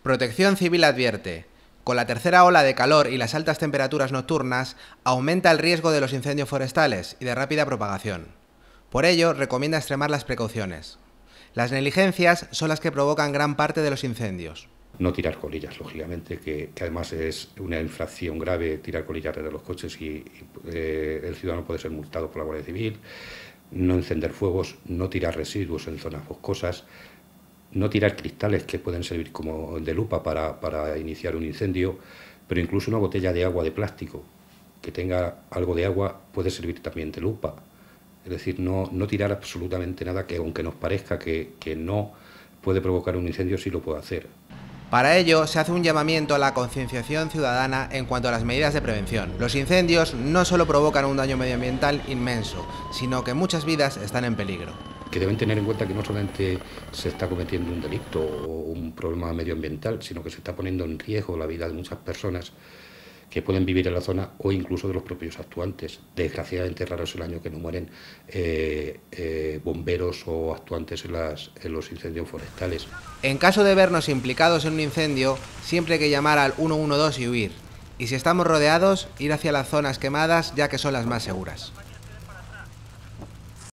Protección Civil advierte: con la tercera ola de calor y las altas temperaturas nocturnas, aumenta el riesgo de los incendios forestales y de rápida propagación. Por ello, recomienda extremar las precauciones. Las negligencias son las que provocan gran parte de los incendios. No tirar colillas, lógicamente, que además es una infracción grave tirar colillas desde los coches y el ciudadano puede ser multado por la Guardia Civil. No encender fuegos, no tirar residuos en zonas boscosas, no tirar cristales que pueden servir como de lupa para iniciar un incendio, pero incluso una botella de agua de plástico que tenga algo de agua puede servir también de lupa. Es decir, no tirar absolutamente nada que, aunque nos parezca que no puede provocar un incendio, sí lo puede hacer. Para ello, se hace un llamamiento a la concienciación ciudadana en cuanto a las medidas de prevención. Los incendios no solo provocan un daño medioambiental inmenso, sino que muchas vidas están en peligro. Que deben tener en cuenta que no solamente se está cometiendo un delito o un problema medioambiental, sino que se está poniendo en riesgo la vida de muchas personas que pueden vivir en la zona o incluso de los propios actuantes. Desgraciadamente raro es el año que no mueren bomberos o actuantes en los incendios forestales. En caso de vernos implicados en un incendio, siempre hay que llamar al 112 y huir. Y si estamos rodeados, ir hacia las zonas quemadas, ya que son las más seguras.